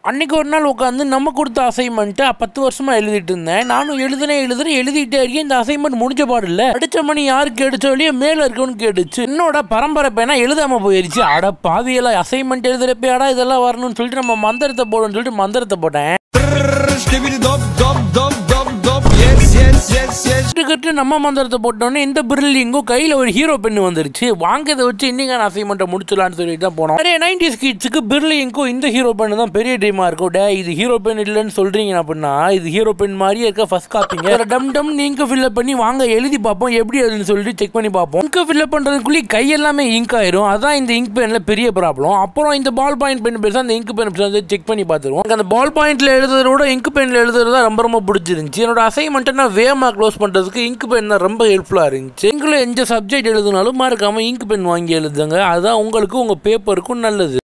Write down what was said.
அன்னைக்கு ஒரு நாள் உட்காந்து நம்ம கொடுத்த அசைன்மெண்ட்டை 10 வருஷமா எழுதிட்டு இருந்தேன். நானும் எழுதிட்டே இருக்கேன். இந்த அசைன்மெண்ட் முடிஞ்ச பாடு இல்ல. அடிச்ச மணி யாருக்கு கேட்டுச்சோலியோ மேல இருக்கவனு கேட்டுச்சு. என்னோட பரம்பரை பேனா எழுதாம போயிருச்சு. அட பாவியெல்லாம் அசைன்மெண்ட் எழுதுறப்பயாடா இதெல்லாம் வரணும்னு சொல்லிட்டு நம்ம மந்திரத்தை போடணும்னு சொல்லிட்டு மந்திரத்தை போட்டேன். நம்ம மந்திரத்தை போட்டோன்னே இந்த பிரில்லிங்கும் கையில ஒரு ஹீரோ பென் வந்துருச்சு. வாங்கதை வச்சு இன்னைக்கான அசைன்மெண்ட்டை முடிச்சலான்னு சொல்லிட்டு தான் போனோம். நிறைய 90s கிட்ஸுக்கு பிரில்லிங்கும் இந்த ஹீரோ பென் தான் பெரிய ட்ரீமா இருக்கும். இது ஹீரோ பென் இல்லைன்னு சொல்றீங்க அப்படின்னா இது ஹீரோ பென் மாதிரியே இருக்க ஃபர்ஸ்ட் காப்பிங்க. டம் இங்க் ஃபில்அப் பண்ணி வாங்க எழுதி பார்ப்போம் எப்படி அதுன்னு சொல்லிட்டு செக் பண்ணி பார்ப்போம். இங்க் ஃபில்அப் பண்றதுக்குள்ளே கை எல்லாமே இங்க் ஆயிரும். அதான் இந்த இங்க் பென்ல பெரிய ப்ராப்ளம். அப்புறம் இந்த பால் பாயிண்ட் பென் பெருசா அந்த இங்க் பென் செக் பண்ணி பார்த்துருவோம். அந்த பால் பாயிண்ட்ல எழுதுறதோட இங்க் பென்ல எழுதுறதா ரொம்ப பிடிச்சிருந்துச்சு. என்னோட அசைன்மெண்ட்டை நான் வேகமா க்ளோஸ் பண்றதுக்கு இங்க் பென் ரொம்ப ஹெல்ப்ஃபுல்லா இருந்துச்சு. எங்களை எந்த சப்ஜெக்ட் எழுதுனாலும் மறக்காம இங்க் பென் வாங்கி எழுதுங்க. அதான் உங்களுக்கு உங்க பேப்பருக்கும் நல்லது.